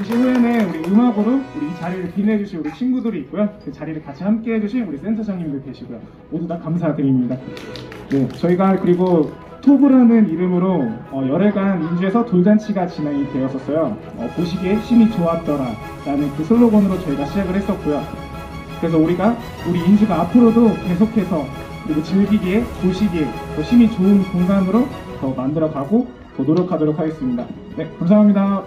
잠시 후에는 우리 음악으로 우리 이 자리를 빛내주실 우리 친구들이 있고요. 그 자리를 같이 함께 해주실 우리 센터장님들 계시고요. 모두 다 감사드립니다. 네, 저희가 그리고 토브라는 이름으로 열흘간 인주에서 돌잔치가 진행이 되었었어요. 보시기에 힘이 좋았더라 라는 그 슬로건으로 저희가 시작을 했었고요. 그래서 우리가 우리 인주가 앞으로도 계속해서 그리고 즐기기에 보시기에 더 힘이 좋은 공간으로 더 만들어가고 더 노력하도록 하겠습니다. 네, 감사합니다.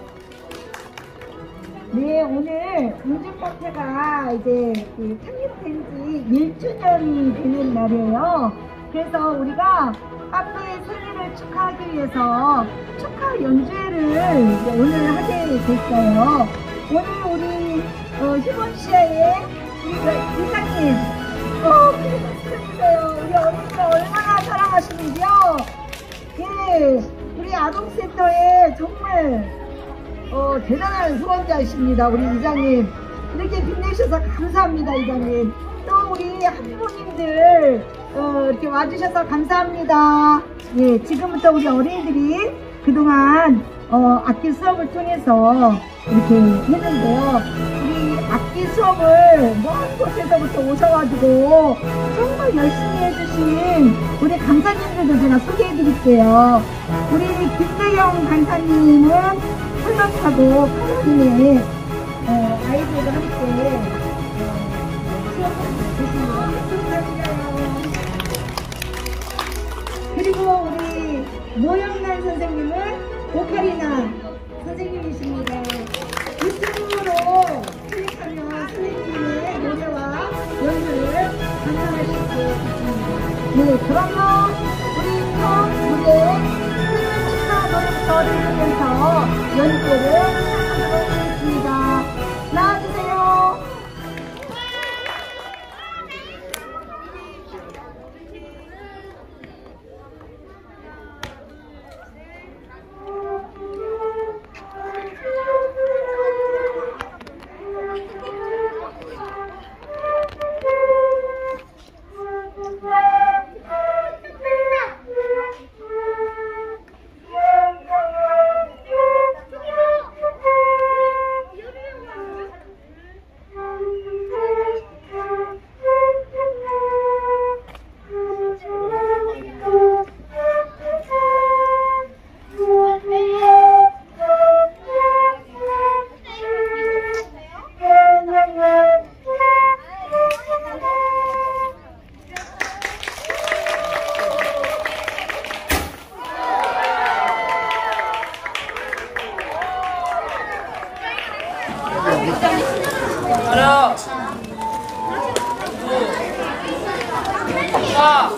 네, 오늘 인주카페가 이제 창립된 지 1주년이 되는 날이에요. 그래서 우리가 카페의 설립을 축하하기 위해서 축하 연주회를 오늘 하게 됐어요. 오늘 우리 휴먼시아의 우리 이사님 큰 박수 해주세요. 우리 어린이를 얼마나 사랑하시는지요. 예, 우리 아동센터에 정말 대단한 후원자이십니다. 우리 이장님 이렇게 빛내셔서 감사합니다. 이장님 또 우리 학부모님들 이렇게 와주셔서 감사합니다. 예, 지금부터 우리 어린이들이 그동안 악기 수업을 통해서 이렇게 했는데요. 우리 악기 수업을 먼 곳에서부터 오셔가지고 정말 열심히 해주신 우리 강사님들도 제가 소개해 드릴게요. 우리 김대경 강사님은 플러스하고 카라딘의 아이들과 함께 수업을 했습니다. 그리고 우리 노영란 선생님은 오카리나 선생님이십니다. 유튜브로 클릭하면 선생님의 노래와 연주를 감상하실 수 있습니다. 네, 그러면 우리 첫 무대 생일 축하 노래부터 들으면서 연주를 시작하도록 하겠습니다. 나와주세요. 하나, 둘, 사.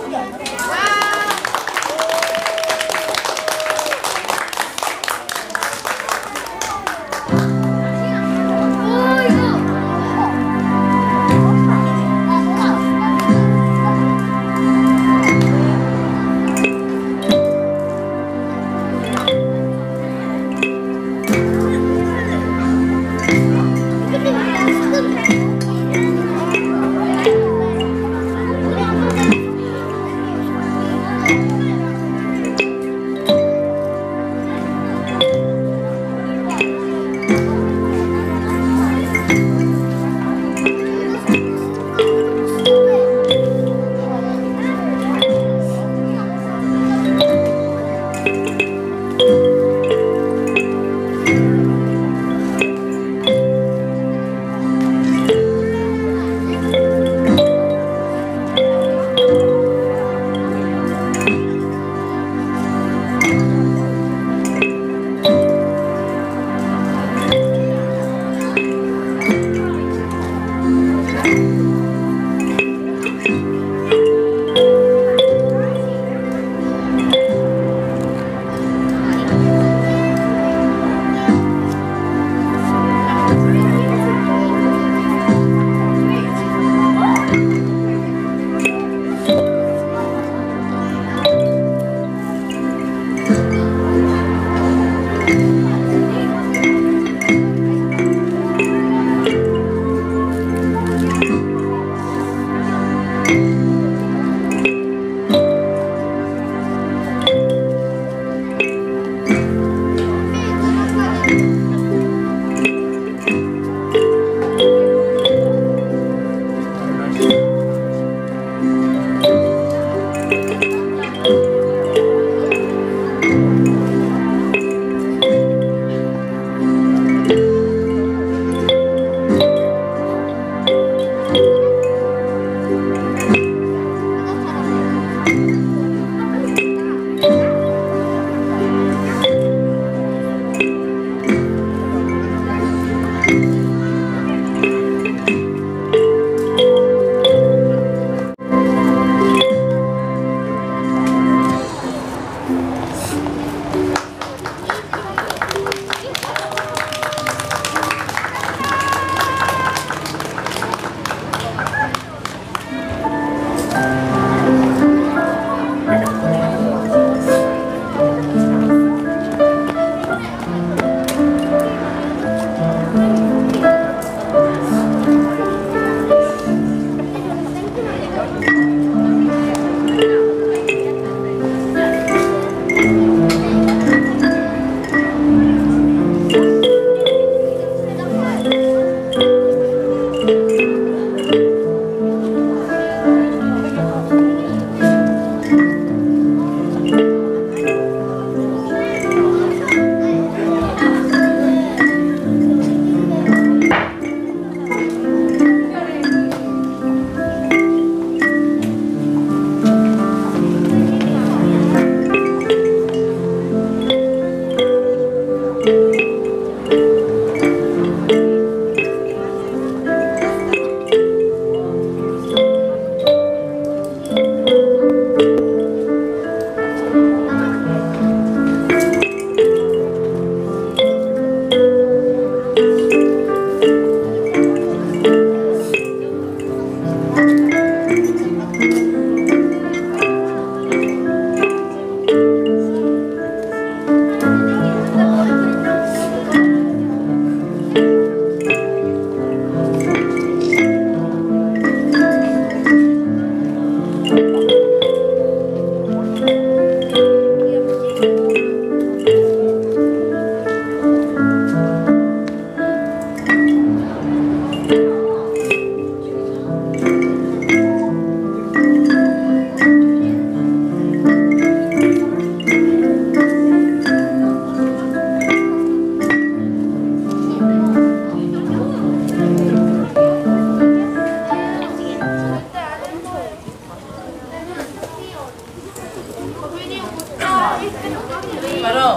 바로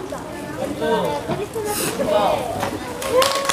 공부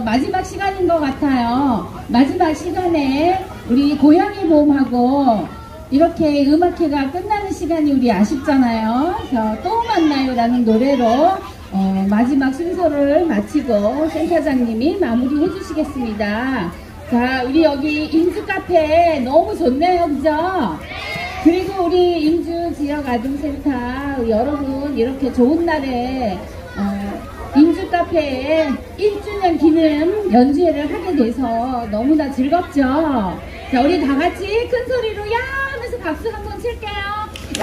마지막 시간인 것 같아요. 마지막 시간에 우리 고양이 모험하고 이렇게 음악회가 끝나는 시간이 우리 아쉽잖아요. 그래서 또 만나요 라는 노래로 마지막 순서를 마치고 센터장님이 마무리 해주시겠습니다. 자, 우리 여기 인주 카페 너무 좋네요. 그죠? 그리고 우리 인주 지역 아동센터 여러분 이렇게 좋은 날에 인주 카페에 1주년 기념 연주회를 하게 돼서 너무나 즐겁죠? 자, 우리 다 같이 큰 소리로 야 하면서 박수 한번 칠게요. 야!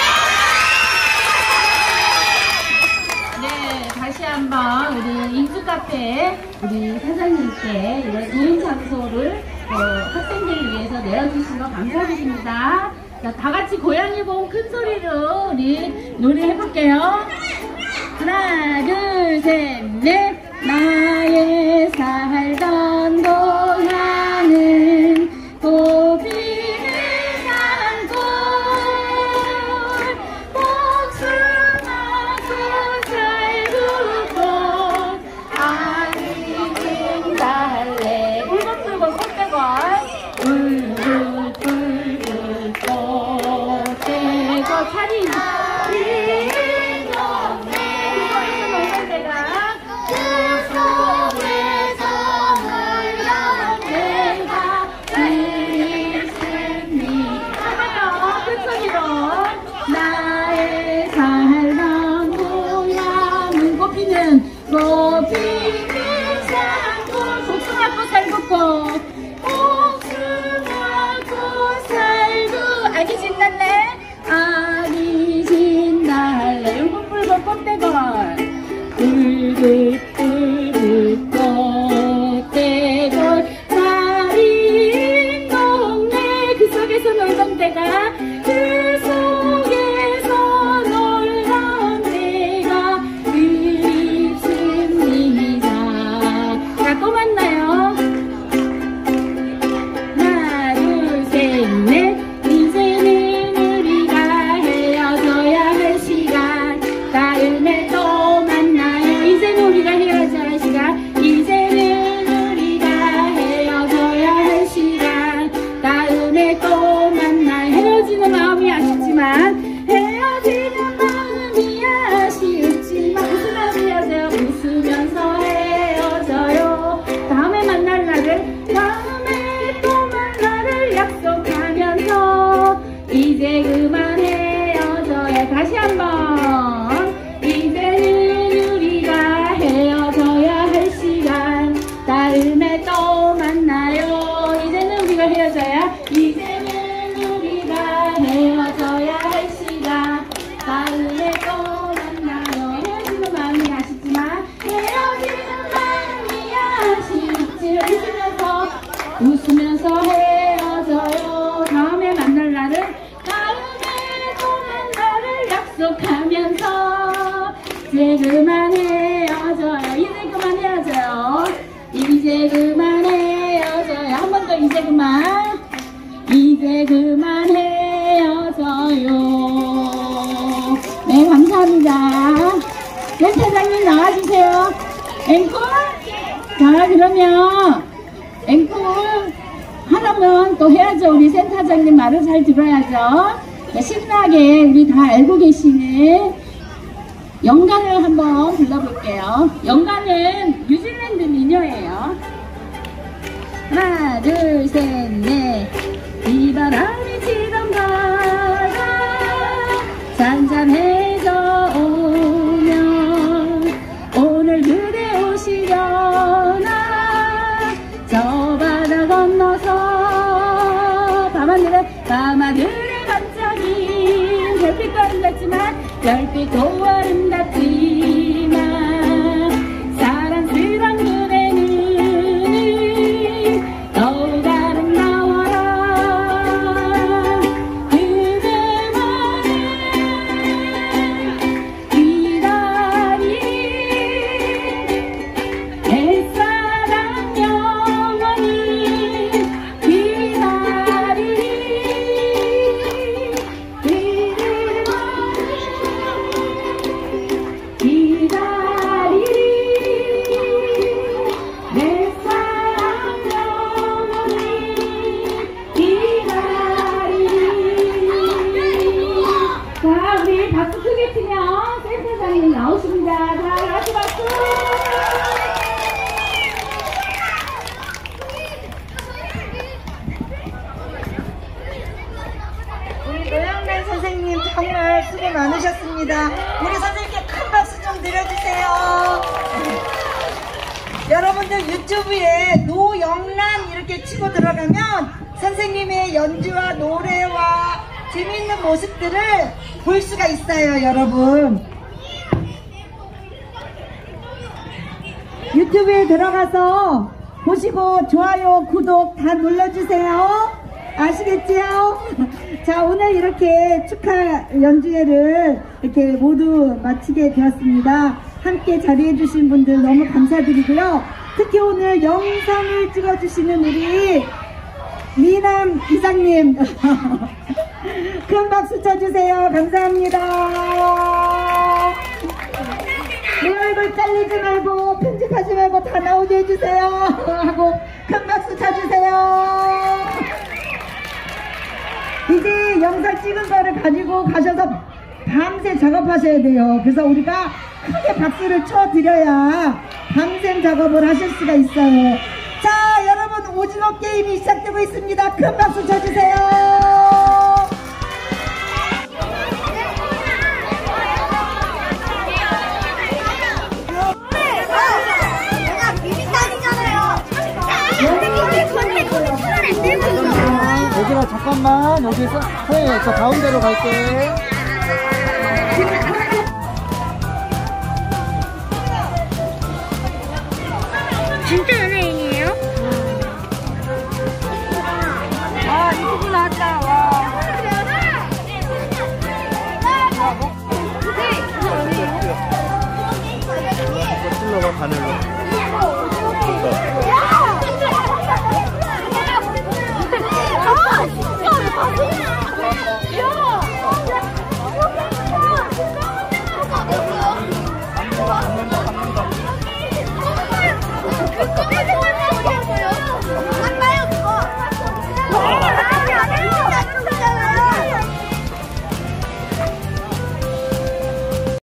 네, 다시 한번 우리 인주 카페 우리 사장님께 이런 좋은 장소를 학생들을 위해서 내어주신 거 감사드립니다. 자, 다 같이 고양이 보험 큰 소리로 우리 노래해볼게요. 하나, 둘, 셋, 넷. 나의 살던 고향은 고비를 산골 복숭아꽃 잘 굽고 아리진 달래 울긋불긋 꽃대걸 울긋불긋 꽃대걸 차리 복숭아꽃 살구꽃 복숭아꽃 살구 아기 신났네 아기 신날래 울긋불긋 꽃대걸 울긋불긋 꽃대걸 살인 동네 그 속에서 놀던 때가 그 속에서 놀던 때가 그립습니다. 자, 또 만나요. 하나, 둘, 셋, 넷. 이제는 우리가 헤어져야 할 시간. 다음에 또 만나요. 이제는 우리가 헤어져야 할 시간. 이제는 우리가 헤어져야 할 시간. 다음에 또 만나요. 헤어지는 마음이 아쉽지만 헤어지는 마음이 아쉽지만 웃으면서 헤어져요. 웃으면서 헤어져요. 다음에 만날 날을 다음에 또 만날을 약속하면서 이제 그만 헤어져요. 다시 한번 이제는 우리가 헤어져야 할 시간. 다음에 또 만나요. 이제는 우리가 헤어져야 이제는 우리가 헤어져야 할 시간. 다음에 또 만나요. 헤어지는 마음이 아쉽지만 헤어지는 마음이 아쉽지. 웃으면서 헤어져요. 다음에 만날 날을 다음에 또 만날을 약속하면서 이제 그만 헤어져요. 이제 그만 헤어져요. 이제 그만 헤어져요. 한 번 더 이제 그만. 이제 그만 헤어져요. 네, 감사합니다. 센터장님 나와주세요. 앵콜? 자, 그러면 앵콜 하나만 또 해야죠. 우리 센터장님 말을 잘 들어야죠. 자, 신나게 우리 다 알고 계시는 영간을 한번 불러볼게요. 영간은 뉴질랜드 민요예요. 하나, 둘, 셋, 넷. 비바람이 치던 바다 잔잔해져 오면 오늘 그대 오시려나 저 바다 건너서 밤하늘에 반짝인 별빛도 아름답지만 별빛도 아름답지만 사랑스런 그대 눈은 더욱 아름다워라. 그대만을 기다린 내 사랑 영원히 기다린 그대만을 감사합니다. 다 같이 박수! 우리 노영란 선생님 정말 수고 많으셨습니다. 우리 선생님께 큰 박수 좀 드려주세요. 여러분들 유튜브에 노영란 이렇게 치고 들어가면 선생님의 연주와 노래와 재미있는 모습들을 볼 수가 있어요, 여러분. 유튜브에 들어가서 보시고 좋아요, 구독 다 눌러주세요. 아시겠지요? 자, 오늘 이렇게 축하 연주회를 이렇게 모두 마치게 되었습니다. 함께 자리해주신 분들 너무 감사드리고요. 특히 오늘 영상을 찍어주시는 우리 미남 이사님 큰 박수 쳐주세요. 감사합니다. 내 얼굴 잘리지 말고 편집하지 말고 다 나오게 해주세요 하고 큰 박수 쳐주세요. 이제 영상 찍은 거를 가지고 가셔서 밤새 작업하셔야 돼요. 그래서 우리가 크게 박수를 쳐드려야 밤샘 작업을 하실 수가 있어요. 자, 여러분 오징어 게임이 시작되고 있습니다. 큰 박수 쳐주세요. 얘들아 잠깐만 여기서 저 가운데로 갈게. 진짜 연예인이에요? 아, 이쁘구 나왔다. 와. 찔러봐 바늘로.